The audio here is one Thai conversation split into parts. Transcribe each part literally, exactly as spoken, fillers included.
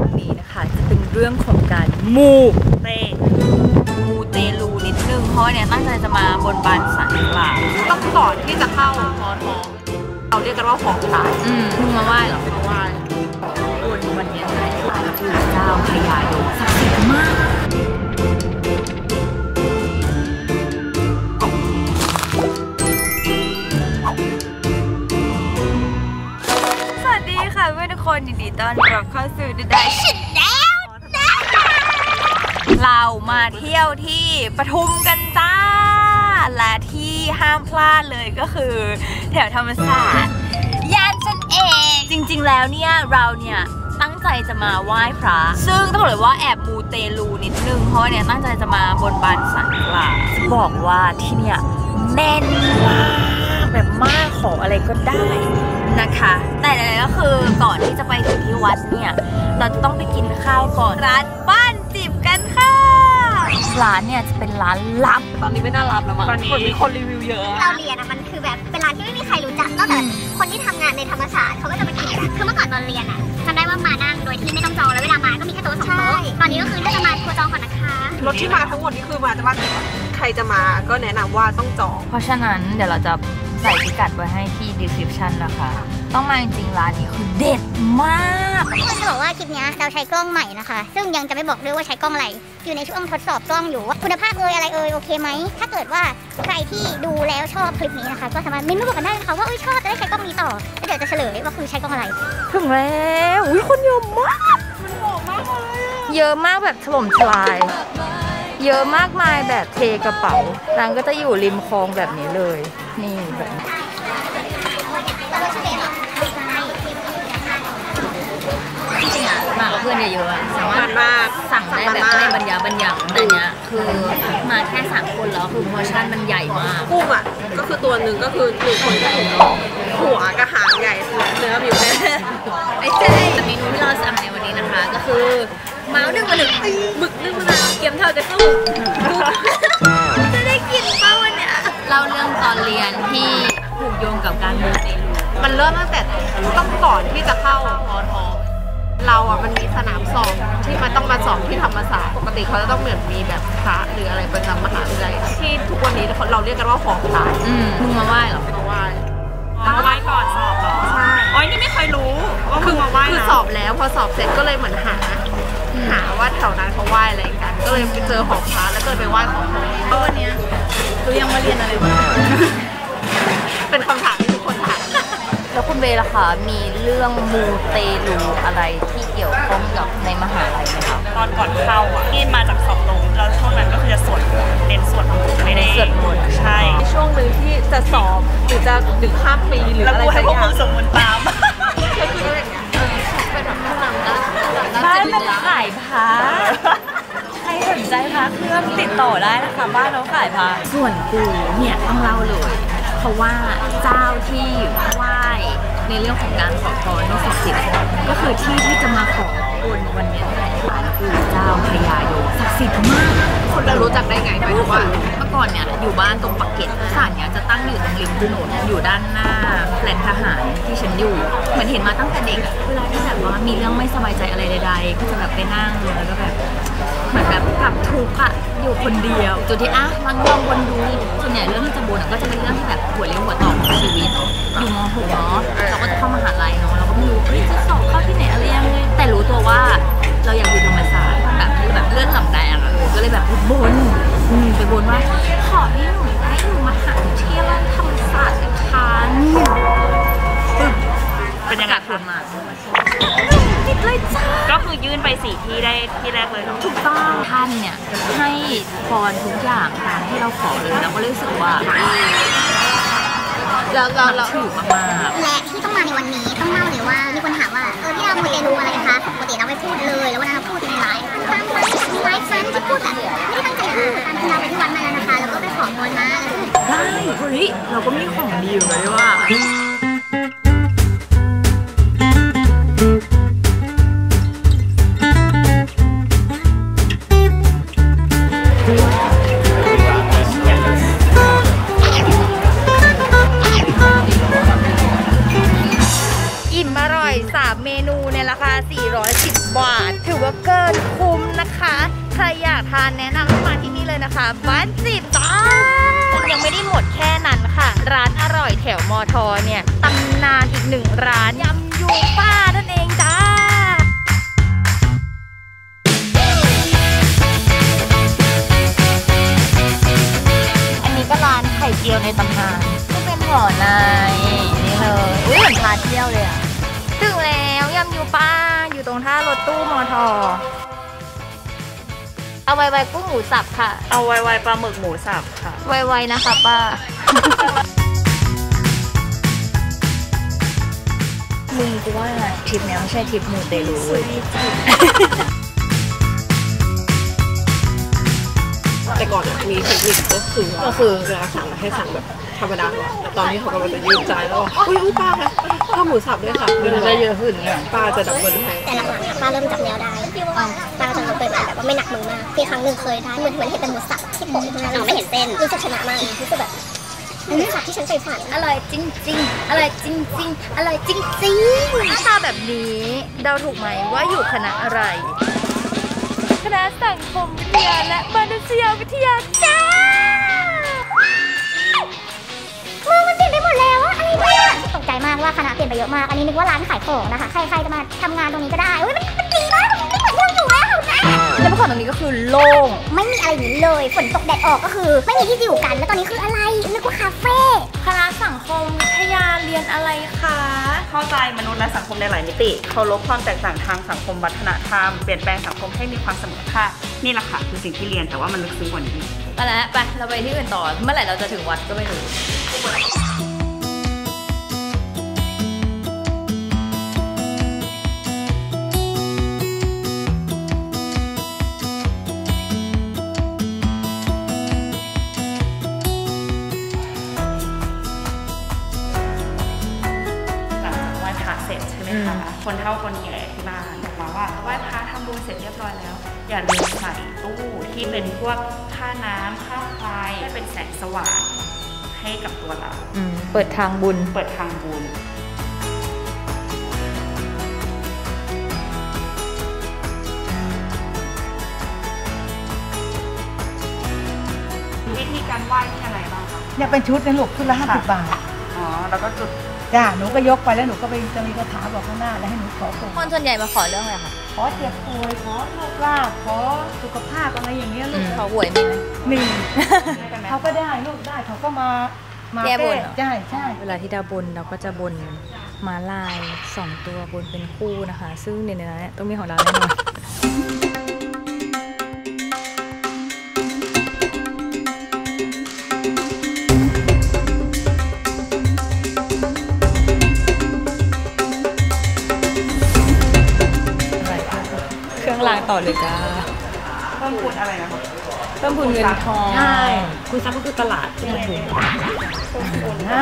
วันนี้นะคะจะเป็นเรื่องของการมูเตมูเตลูนิดนึงเพราะเนี่ยตั้งใจจะมาบนบานศาลกล่าวต้องก่อนที่จะเข้าพอทองเราเรียกกันว่าของขายอืมมึงมาไหว้เหรอมาไหว้บนวันนี้เลยคือเจ้าพญายมศักดิ์สิทธิ์มากสวัสดีค่ะเพื่อนทุกคนยินดีต้อนรับเข้าสู่ดูได้ชิดแล้วนะคะเรามาเที่ยวที่ปทุมกันจ้าและที่ห้ามพลาดเลยก็คือแถวธรรมศาสตร์ย่านจันเองจริงๆแล้วเนี่ยเราเนี่ยตั้งใจจะมาไหว้พระซึ่งต้องบอกเลยว่าแอบมูเตลูนิดนึงเพราะเนี่ยตั้งใจจะมาบนบานศาลกล่าวบอกว่าที่เนี่ยแน่นมากแบบมากขออะไรก็ได้นะคะแต่อะไรก็คือก่อนที่จะไปถึงที่วัดเนี่ยเราจะต้องไปกินข้าวก่อนร้านบ้านจิบกันค่ะร้านเนี่ยจะเป็นร้านลับตอนนี้ไม่น่าลับแล้วมั้งตอนนี้มีคนรีวิวเยอะเราเรียนอะมันคือแบบเป็นร้านที่ไม่มีใครรู้จักนอกจากคนที่ทำงานในธรรมศาสตร์เขาก็จะมากินกันคือเมื่อก่อนตอนเรียนอะจำได้ว่ามานั่งโดยที่ไม่ต้องจองแล้วเวลามาก็มีแค่โต๊ะสองโต๊ะตอนนี้ก็คือถ้าจะมาทัวร์จองก่อนนะคะรถที่มาทั้งหมดนี่คือมาจากบ้านใครจะมาก็แนะนำว่าต้องจองเพราะฉะนั้นเดี๋ยวเราจะใส่พิกัดไว้ให้ที่ description นะคะต้องมาจริงๆร้านนี้คือเด็ดมากเพื่อนจะบอกว่าคลิปนี้เราใช้กล้องใหม่นะคะซึ่งยังจะไม่บอกด้วยว่าใช้กล้องอะไรอยู่ในช่วงทดสอบกล้องอยู่ว่าคุณภาพเอ่ยอะไรเอ่ยโอเคไหมถ้าเกิดว่าใครที่ดูแล้วชอบคลิปนี้นะคะก็สามารถเมนต์มาบอกกันได้นะคะว่าเอ้ยชอบจะได้ใช้กล้องนี้ต่อแล้วเดี๋ยวจะเฉลยว่าคือใช้กล้องอะไรถึงแล้วอุ้ยคนเยอะมากมันบอกมากเลยเยอะมากแบบถล่มทลายเยอะมากมายแบบเทกระเป๋าร้านก็จะอยู่ริมคลองแบบนี้เลยนี่แบบจริงๆอ่ะมากับเพื่อนเยอะๆอ่ะสามารถสั่งได้แบบไม่บรรยาบรรยังแต่เนี้ยคือมาแค่สามคนแล้วคือพอร์ชั่นมันใหญ่มากกุ้งอ่ะก็คือตัวหนึ่งก็คือหนึ่งคนก็ถึงเนาะหัวกระหางใหญ่เนื้อผิวแน่ไม่ใช่แต่เมนูที่เราสั่งในวันนี้นะคะก็คือเมาส์นึ่งมะนาวหมึกนึ่งมะนาวเกี๊ยวทอดกระสู้จะได้กินป่ะวันเนี้ยเล่าเรื่องตอนเรียนที่ผูกโยงกับการมูเตลูมันเริ่มตั้งแต่ต้องก่อนที่จะเข้าพอทองเราอ่ะมันมีสนามสอบที่มันต้องมาสอบที่ธรรมศาสตร์ปกติเขาจะต้องเหมือนมีแบบพระหรืออะไรประจำมหาวิทยาลัยที่ทุกวันนี้เราเรียกกันว่าของขายอืมมึงมาไหว้เหรอมาไหว้มาไหว้ก่อนสอบเหรอใช่อ๋อนี่ไม่เคยรู้ว่าคือมาไหว้คือสอบแล้วพอสอบเสร็จก็เลยเหมือนหาหาว่าแถวนั้นเขาไหว้อะไรกันก็เลยไปเจอของพระแล้วก็ไปไหว้ของพระเพราะวันนี้ดูยังมาเรียนอะไรบ้างเป็นคำถามที่ทุกคนถามแล้วคุณเบย์ล่ะคะมีเรื่องมูเตลูอะไรที่เกี่ยวข้องกับในมหาลัยไหมคะตอนก่อนเข้าอ่ะที่มาจากสอบตรงแล้วช่วงนั้นก็คือจะสวดเน้นสวดไม่ได้สวดมนต์ใช่ช่วงหนึ่งที่จะสอบหรือจะดึกข้ามปีหรืออะไรสักอย่างแล้วกูให้พวกมึงสวดมนต์ตามก็คืออะไรอย่างเงี้ยเออเป็นแบบผู้นำนะบ้านมันขายพระใครสนใจพระเครื่องติดต่อได้นะคะบ้านเราขายพระส่วนกูเนี่ยต้องเล่าเลยเพราะว่าเจ้าที่ไหว้ในเรื่องของการขอพรที่ศักดิ์สิทธิ์ก็คือที่ที่จะมาขอพรวันนี้ร้านคือเจ้าพญายมศักดิ์สิทธิ์มากคนเรารู้จักได้ไงไหมว่าเมื่อก่อนเนี่ยอยู่บ้านตรงปากเกร็ดศาลเนี่ยจะตั้งอยู่ตรงริมถนนอยู่ด้านหน้าแฟลตทหารที่ฉันอยู่เหมือนเห็นมาตั้งแต่เด็กเวลาที่แบบว่ามีเรื่องไม่สบายใจอะไรใดๆก็จะแบบไปนั่งแล้วก็แบบเหมือนแบบกับทุกข์อะอยู่คนเดียวจุดที่อ่ะมันลองวนดูส่วนใหญ่เรื่องที่จะบนก็จะเป็นเรื่องที่แบบหัวเลี้ยวหัวต่อของชีวิตอยู่ม หก เนาะเราก็จะเข้ามหาลัยเนาะเราก็ไม่รู้เฮ้ยจะสอบเข้าที่ไหนอะไรยังไงแต่รู้ตัวว่าเราอยากอยู่ธรรมศาสตร์แบบแบบเลื่อนลำแดงอะก็เลยแบบบนไปบนว่าขอให้หนูได้อยู่มหาวิทยาลัยธรรมศาสตร์นะคะเป็นยังไงคะมาติดเลยจ้าก็คือยื่นไปสี่ที่ได้ที่แรกเลยถูกต้องท่านเนี่ยให้พรทุกอย่างตามที่เราขอเลยแล้วก็รู้สึกว่าเราเราเราถือมากๆและที่ต้องมาในวันนี้ต้องเล่าเลยว่ามีคนถามว่าเออพี่เรามูเตลูอะไรคะปกติเราไม่พูดเลยแล้ววันนั้นเราพูดในไลฟ์ตามไลฟ์มีไลฟ์เฟรนที่พูดแบบไม่ได้ตั้งใจพูดตามที่เราไปที่วัดมาแล้วนะคะแล้วก็ไปขอพรมาได้เฮ้ยเราก็มีของดีอยู่เลยว่าสามเมนูในราคาสี่ร้อยสิบบาทว่าเกินคุ้มนะคะใครอยากทานแนะนำให้มาที่นี่เลยนะคะบ้านจีบจ้ายังไม่ได้หมดแค่นั้นค่ะร้านอร่อยแถวมอทอเนี่ยตำนานอีกหนึ่งร้านยำยูป้านั่นเองจ้าอันนี้ก็ร้านไข่เจียวในตำนานก็เป็นห่อในนี่เลยอุ้ยเหมือนพาเที่ยวเลยอะถึงแล้วยำยูป้าอยู่ตรงท่ารถตู้มอทอเอาไวๆกุ้งหมูสับค่ะเอาไวๆปลาหมึกหมูสับค่ะไวๆนะคะป้ามึงกูว่าทริปนี้ไม่ใช่ทริปมูเตลูเว้ยแต่ก่อนมีเทคนิคก็คือก็คือเวลาสั่งให้สั่งแบบธรรมดาก่อนตอนนี้เขากำลังจะยืดใจแล้วอุ้ยอุ้ยป้าคะข้าวหมูสับด้วยค่ะมันจะได้เยอะขึ้นเนี่ยป้าจะดับเบิลให้แต่หลังๆป้าเริ่มจับแนวได้ป้าจะลดไปแบบว่าไม่หนักมือมากที่ครั้งหนึ่งเคยทานเหมือนเหมือนเห็นเป็นหมูสับที่โปะอยู่ตรงนั้นเราไม่เห็นเส้นรู้สึกชนะมากรู้สึกแบบหมูสับที่ฉันเคยฝันอร่อยจริงๆอร่อยจริงๆอร่อยจริงๆหน้าตาแบบนี้เดาถูกไหมว่าอยู่คณะอะไรคณะสังคมวิทยาและมนุษยวิทยาจ้ามือมันเปลี่ยนไปหมดแล้วอะอะไรเนี่ยตกใจมากว่าคณะเปลี่ยนไปเยอะมากอันนี้นึกว่าร้านขายของนะคะใครๆจะมาทำงานตรงนี้ก็ได้เฮ้ยมันมันดีมากมันไม่เหมือนที่เราอยู่แล้วนะแล้วเมื่อก่อนตรงนี้ก็คือโล่งไม่มีอะไรอย่างนี้เลยฝนตกแดดออกก็คือไม่มีที่อยู่กันแล้วตอนนี้คืออะไรนึกว่าคาเฟ่คณะสังคมวิทยาเรียนอะไรคะเข้าใจมนุษย์และสังคมในหลายมิติเคารพความแตกต่างทางสังคมวัฒนธรรมเปลี่ยนแปลงสังคมให้มีความเสมอภาคนี่แหละค่ะคือสิ่งที่เรียนแต่ว่ามันลึกซึ้งกว่านี้ไปแล้วไปเราไปที่อื่นต่อเมื่อไหร่เราจะถึงวัดก็ไม่รู้คนเฒ่าคนแก่ที่บ้านบอกมาว่าไหว้พระทำบุญเสร็จเรียบร้อยแล้วอย่าลืมใส่ตู้ที่เป็นพวกค่าน้ำค่าไฟให้เป็นแสงสว่างให้กับตัวเราเปิดทางบุญเปิดทางบุญวิธีการไหว้ที่อะไรบ้างคะเนี่ยเป็นชุดนะลูกชุดละห้าสิบบาทอ๋อแล้วก็จุดจ้าหนูก็ยกไปแล้วหนูก็ไปจะมีคาถาบอกข้างหน้าแล้วให้หนูขอคนส่วนใหญ่มาขอเรื่องอะไรคะขอเจ็บป่วยขอโชคลาภขอสุขภาพอะไรอย่างเงี้ยลูกขอหวยมีไหมมีเขาก็ได้ลูกได้เขาก็มามาแก้บนใช่ใช่เวลาที่ดาบนเราก็จะบนม้าลายสองตัวบนเป็นคู่นะคะซึ่งในนั้นต้องมีของเราแน่นอนล้างต่อเลยจ้าเพิ่มพูนอะไรนะคะเพิ่มพูนเงินทองใช่คุณซับก็คือตลาดที่มันถูกอันนี้เนื้อ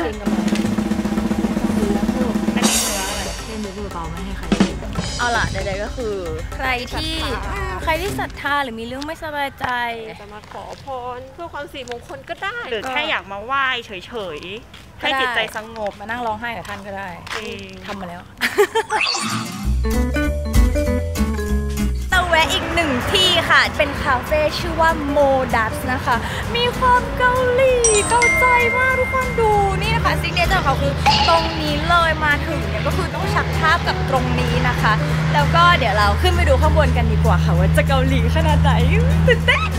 อะไรเล่นมือเบาไม่ให้ใครเอาล่ะใดๆก็คือใครที่ใครที่ศรัทธาหรือมีเรื่องไม่สบายใจจะมาขอพรเพื่อความสิริมงคลก็ได้หรือแค่อยากมาไหว้เฉยๆให้จิตใจสงบมานั่งร้องไห้กับท่านก็ได้ทำมาแล้วแวะอีกหนึ่งที่ค่ะเป็นคาเฟ่ชื่อว่าโมดัสนะคะมีความเกาหลีเกาใจมากทุกคนดูนี่นะคะซิกเนเจอร์ของเขาคือตรงนี้เลยมาถึงเนี่ยก็คือต้องชักภาพกับตรงนี้นะคะแล้วก็เดี๋ยวเราขึ้นไปดูข้างบนกันดีกว่าค่ะว่าจะเกาหลีขนาดไหนตื่นเต้น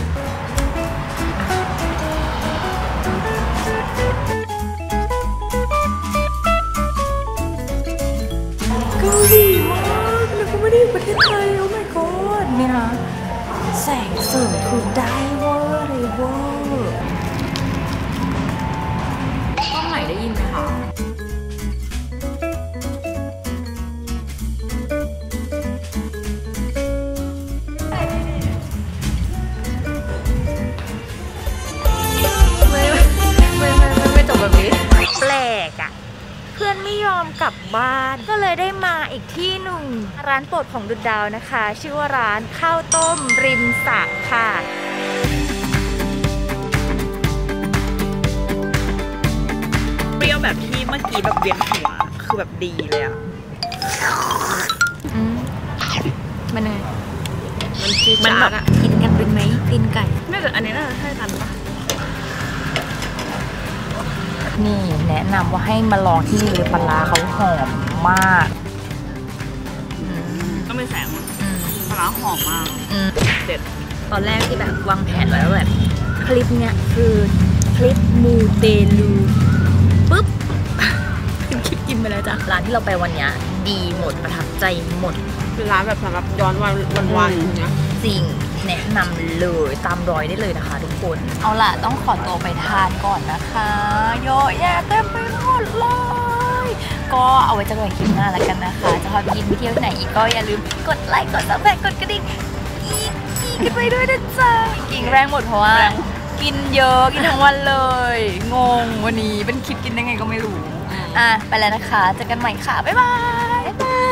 เกาหลีมากแล้วก็ไม่ได้อยู่ประเทศไทยโอ้ my god นี่นะแสงเสริมคือได้เวอร์เลยเวอร์กล้องไหนได้ยินไหมคะไม่ไม่ไม่ไม่ไม่จบแบบนี้แปลกอะเพื่อนไม่ยอมกลับบ้านก็เลยได้มาอีกที่หนึ่งร้านโปรดของดุดดาวนะคะชื่อว่าร้านข้าวต้มริมสระค่ะเปรี้ยวแบบที่เมื่อกี้แบบเวียนหัวคือแบบดีเลยอะมันไงมันชีมันจาแบบดอะกินกันเป็นไหมตีนไก่ไม่แต่อันนี้น่าจะใช่กันปะนี่แนะนำว่าให้มาลองที่นี่เลยปลาร้าเขาหอมมากอืมก็ไม่แสงอืมปลาร้าหอมมากอืมเด็ดตอนแรกที่แบบวางแผนไว้ว่าแบบคลิปเนี้ยคือคลิปมูเตลูปุ๊บ เป็นคลิปกินไปแล้วจ้ะร้านที่เราไปวันเนี้ยดีหมดประทับใจหมดเป็นร้านแบบสำหรับย้อนวันวันวันอย่างเงี้ยจริงแนะนำเลยตามรอยได้เลยนะคะทุกคน เอาล่ะต้องขอตัวไปทานก่อนนะคะเยอะแยะเต็มไปหมดเลย ก็เอาไว้เจอกันคลิปหน้าแล้วกันนะคะ จะพาไปกินไปเที่ยวที่ไหนอีกก็อย่าลืมกดไลค์กดซับสไครต์กดกระดิ่งอีกอีกกันไปด้วยนะจ๊ะกิ่งแรงหมดเพราะว่ากินเยอะกินทั้งวันเลย งงวันนี้เป็นคลิปกินได้ไงก็ไม่รู้อ่ะไปแล้วนะคะเจอกันใหม่ค่ะบ๊ายบายบ๊ายบาย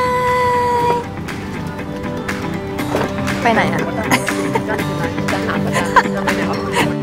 ไปไหนอ่ะจะหาประจำจะไม่ได้